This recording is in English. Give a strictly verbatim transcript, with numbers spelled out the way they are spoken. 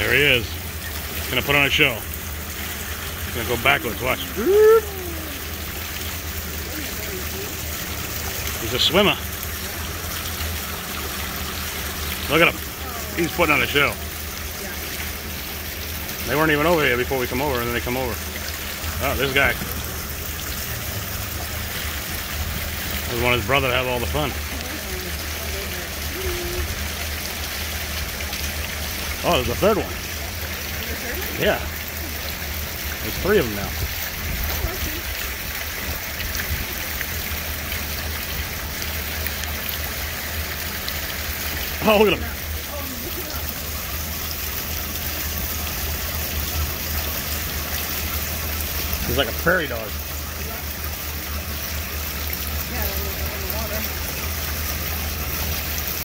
There he is. Gonna put on a show. Gonna go backwards. Watch. He's a swimmer. Look at him. He's putting on a show. They weren't even over here before we come over, and then they come over. Oh, this guy. He wanted his brother to have all the fun. Oh, there's a third one. Yeah. There's three of them now. Oh, look at him. He's like a prairie dog.